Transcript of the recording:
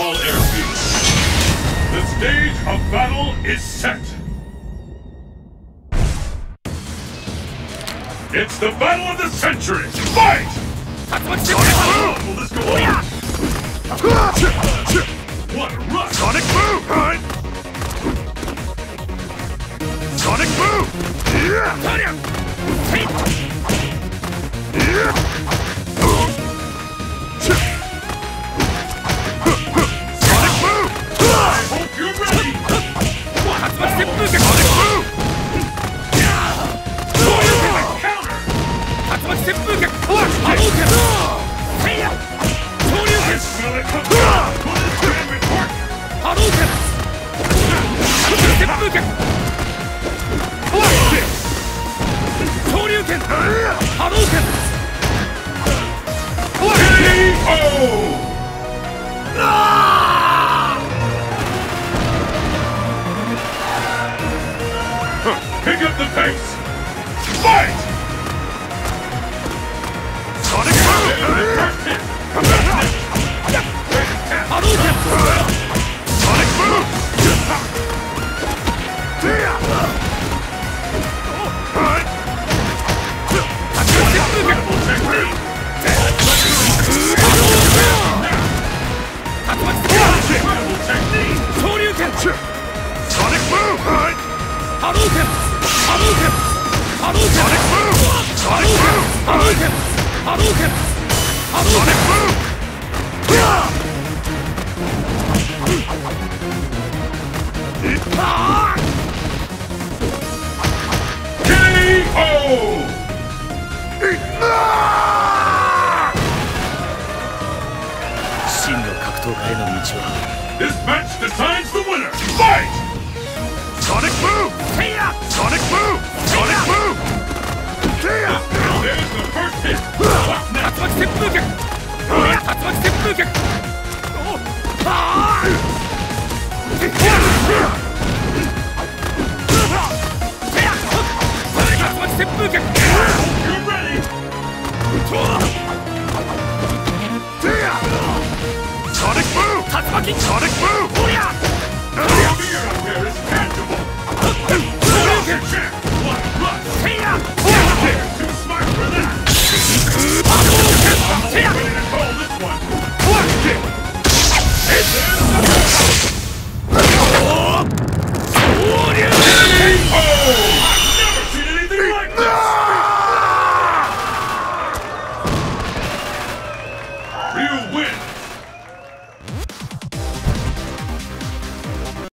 all airfields. The stage of battle is set. It's the battle of the century. Fight! How long will this go on? What a rush! Sonic Boom! Sonic Boom! Pick up the pace! Fight! Sonic Boom! First hit! Sonic Boom! Sonic Boom! Hadouken! Hadouken! Hadouken! Sonic Boom! Sonic Boom! Hadouken! Hadouken! Sonic Boom! This match decides the winner! Fight! Sonic Boom! Sonic Boom! Sonic Boom! There's the first hit! What's next? You're ready! Sonic Boom! Sonic Boom! The fear out there is tangible! Your chance! What rush! They're too smart for that! I'm ready to call this one! What kick! I've never seen anything like this! Ryu wins!